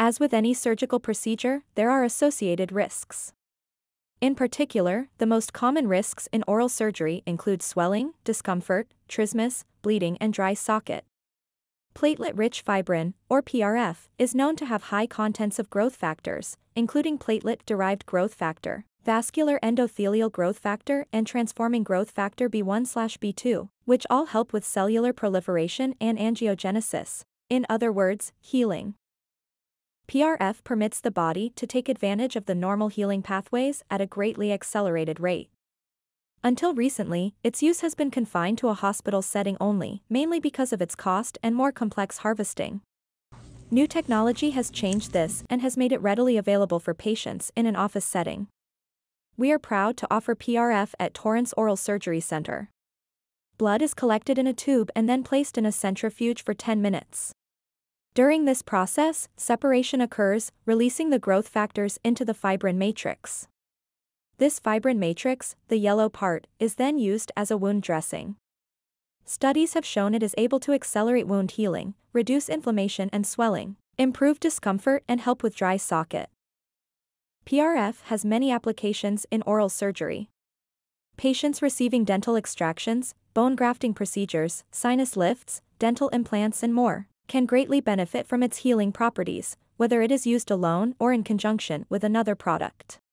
As with any surgical procedure, there are associated risks. In particular, the most common risks in oral surgery include swelling, discomfort, trismus, bleeding, and dry socket. Platelet-rich fibrin, or PRF, is known to have high contents of growth factors, including platelet-derived growth factor, vascular endothelial growth factor, and transforming growth factor B1/B2, which all help with cellular proliferation and angiogenesis. In other words, healing. PRF permits the body to take advantage of the normal healing pathways at a greatly accelerated rate. Until recently, its use has been confined to a hospital setting only, mainly because of its cost and more complex harvesting. New technology has changed this and has made it readily available for patients in an office setting. We are proud to offer PRF at Torrance Oral Surgery Center. Blood is collected in a tube and then placed in a centrifuge for 10 minutes. During this process, separation occurs, releasing the growth factors into the fibrin matrix. This fibrin matrix, the yellow part, is then used as a wound dressing. Studies have shown it is able to accelerate wound healing, reduce inflammation and swelling, improve discomfort, and help with dry socket. PRF has many applications in oral surgery. Patients receiving dental extractions, bone grafting procedures, sinus lifts, dental implants, and more can greatly benefit from its healing properties, whether it is used alone or in conjunction with another product.